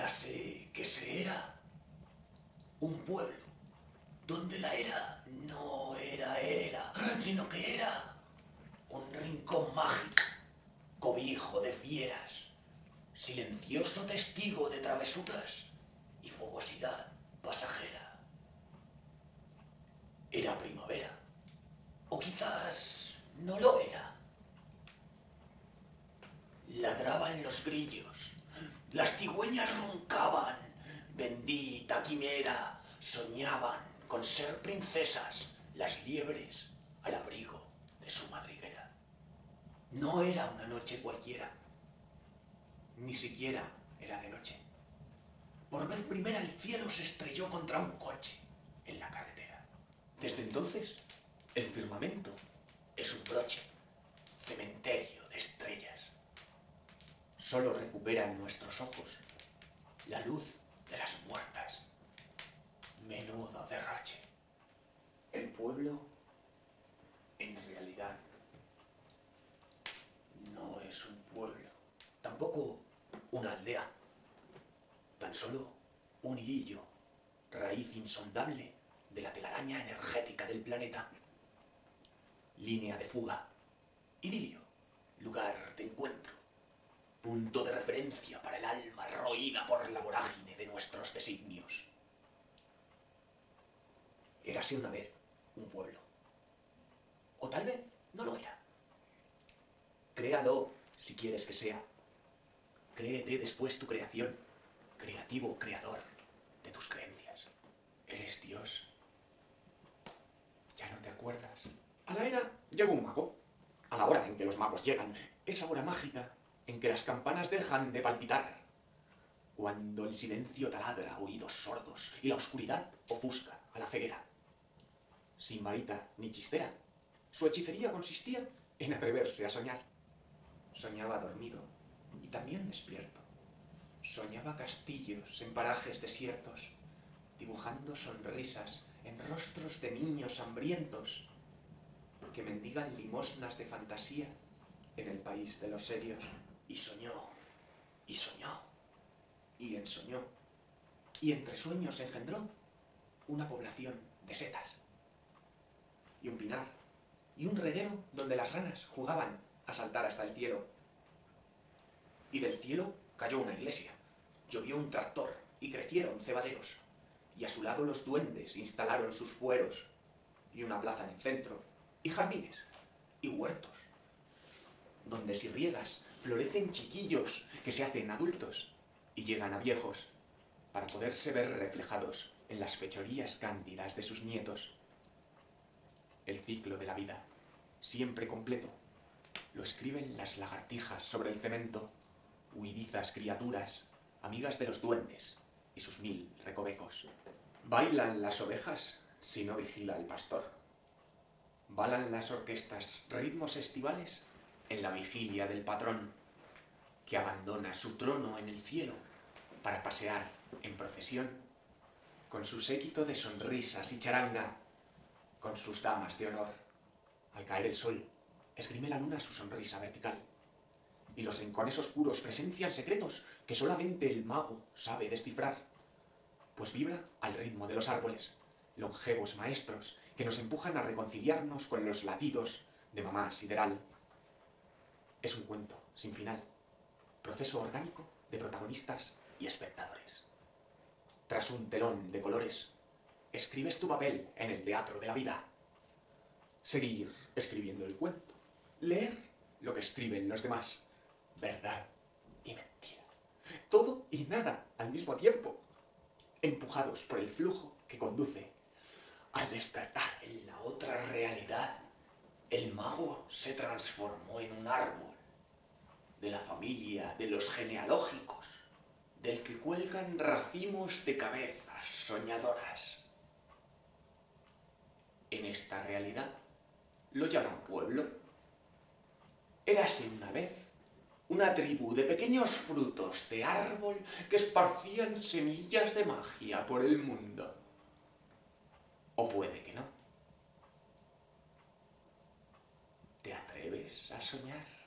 Érase que se era un pueblo donde la era no era, sino que era un rincón mágico, cobijo de fieras, silencioso testigo de travesuras y fogosidad pasajera. Era primavera, o quizás no lo era. Ladraban los grillos, las cigüeñas roncaban, bendita quimera, soñaban con ser princesas las liebres al abrigo de su madriguera. No era una noche cualquiera, ni siquiera era de noche. Por vez primera el cielo se estrelló contra un coche en la carretera. Desde entonces, el firmamento es un broche, cementerio de estrellas. Solo recuperan nuestros ojos la luz de las muertas. Menudo derroche. El pueblo, en realidad, no es un pueblo. Tampoco una aldea. Tan solo un hilillo, raíz insondable de la telaraña energética del planeta. Línea de fuga, idilio, lugar de encuentro, punto de referencia para el alma roída por la vorágine de nuestros designios. Érase una vez un pueblo. O tal vez no lo era. Créalo si quieres que sea. Créete después tu creación, creativo creador de tus creencias. ¿Eres Dios? ¿Ya no te acuerdas? A la era llegó un mago. A la hora en que los magos llegan, esa hora mágica en que las campanas dejan de palpitar, cuando el silencio taladra oídos sordos y la oscuridad ofusca a la ceguera. Sin varita ni chistera, su hechicería consistía en atreverse a soñar. Soñaba dormido y también despierto. Soñaba castillos en parajes desiertos, dibujando sonrisas en rostros de niños hambrientos que mendigan limosnas de fantasía en el país de los serios. Y soñó, y soñó, y ensoñó, y entre sueños engendró una población de setas, y un pinar, y un reguero donde las ranas jugaban a saltar hasta el cielo. Y del cielo cayó una iglesia, llovió un tractor y crecieron cebaderos, y a su lado los duendes instalaron sus fueros, y una plaza en el centro, y jardines, y huertos, donde si riegas florecen chiquillos que se hacen adultos y llegan a viejos para poderse ver reflejados en las fechorías cándidas de sus nietos. El ciclo de la vida, siempre completo, lo escriben las lagartijas sobre el cemento, huidizas criaturas, amigas de los duendes y sus 1000 recovecos. Bailan las ovejas si no vigila el pastor. Balan las orquestas ritmos estivales en la vigilia del patrón, que abandona su trono en el cielo para pasear en procesión, con su séquito de sonrisas y charanga, con sus damas de honor. Al caer el sol, esgrime la luna su sonrisa vertical, y los rincones oscuros presencian secretos que solamente el mago sabe descifrar, pues vibra al ritmo de los árboles, longevos maestros que nos empujan a reconciliarnos con los latidos de mamá sideral. Es un cuento sin final, proceso orgánico de protagonistas y espectadores. Tras un telón de colores, escribes tu papel en el teatro de la vida. Seguir escribiendo el cuento, leer lo que escriben los demás, verdad y mentira. Todo y nada al mismo tiempo, empujados por el flujo que conduce al despertar. En la otra realidad, el mago se transformó en un árbol de la familia de los genealógicos, del que cuelgan racimos de cabezas soñadoras. En esta realidad lo llaman pueblo. Érase una vez una tribu de pequeños frutos de árbol que esparcían semillas de magia por el mundo. O puede que no. ¿Te atreves a soñar?